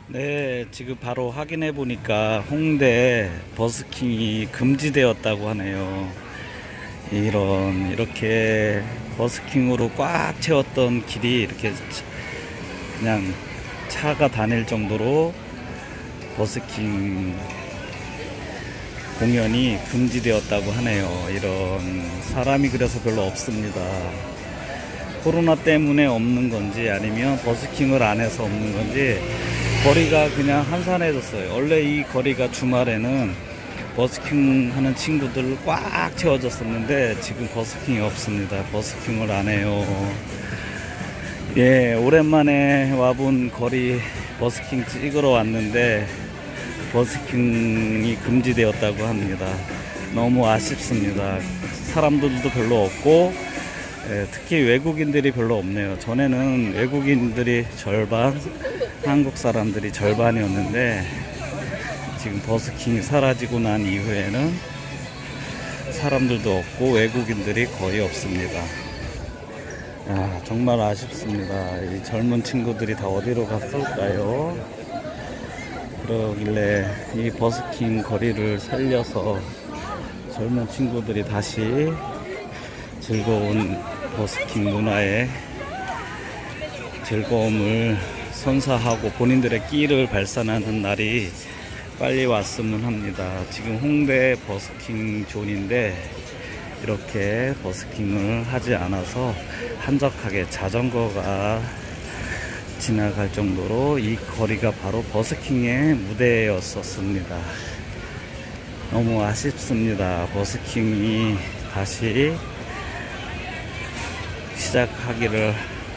네, 지금 바로 확인해 보니까 홍대 버스킹이 금지되었다고 하네요. 이렇게 버스킹으로 꽉 채웠던 길이 이렇게 그냥 차가 다닐 정도로 버스킹 공연이 금지되었다고 하네요. 이런 사람이 그래서 별로 없습니다. 코로나 때문에 없는 건지 아니면 버스킹을 안 해서 없는 건지 거리가 그냥 한산해졌어요. 원래 이 거리가 주말에는 버스킹 하는 친구들 꽉 채워졌었는데 지금 버스킹이 없습니다. 버스킹을 안 해요. 예, 오랜만에 와본 거리 버스킹 찍으러 왔는데 버스킹이 금지되었다고 합니다. 너무 아쉽습니다. 사람들도 별로 없고 특히 외국인들이 별로 없네요. 전에는 외국인들이 절반, 한국 사람들이 절반이었는데 지금 버스킹이 사라지고 난 이후에는 사람들도 없고 외국인들이 거의 없습니다. 정말 아쉽습니다. 이 젊은 친구들이 다 어디로 갔을까요? 그러길래 이 버스킹 거리를 살려서 젊은 친구들이 다시 즐거운 버스킹 문화의 즐거움을 선사하고 본인들의 끼를 발산하는 날이 빨리 왔으면 합니다. 지금 홍대 버스킹 존인데 이렇게 버스킹을 하지 않아서 한적하게 자전거가 지나갈 정도로 이 거리가 바로 버스킹의 무대였었습니다. 너무 아쉽습니다. 버스킹이 다시 시작하기를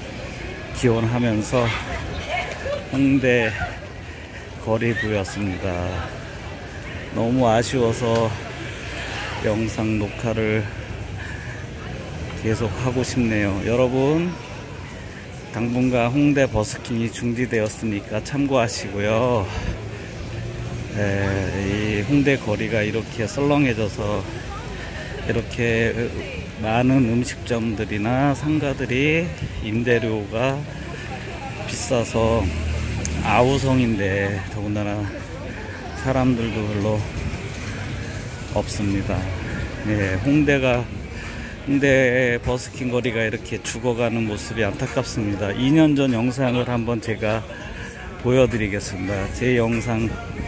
기원하면서 홍대 거리부였습니다. 너무 아쉬워서 영상 녹화를 계속 하고 싶네요. 여러분, 당분간 홍대 버스킹이 중지되었으니까 참고하시고요. 이 홍대 거리가 이렇게 썰렁해져서 이렇게 많은 음식점들이나 상가들이 임대료가 비싸서 아우성인데 더군다나 사람들도 별로 없습니다. 홍대 버스킹 거리가 이렇게 죽어가는 모습이 안타깝습니다. 2년 전 영상을 한번 제가 보여드리겠습니다. 제 영상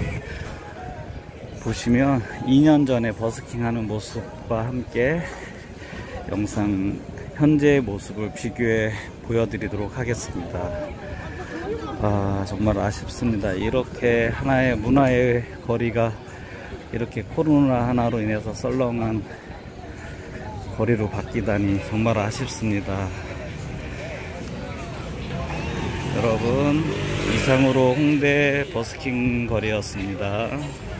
보시면 2년 전에 버스킹 하는 모습과 함께 영상 현재의 모습을 비교해 보여드리도록 하겠습니다. 정말 아쉽습니다. 이렇게 하나의 문화의 거리가 이렇게 코로나 하나로 인해서 썰렁한 거리로 바뀌다니 정말 아쉽습니다. 여러분, 이상으로 홍대 버스킹 거리였습니다.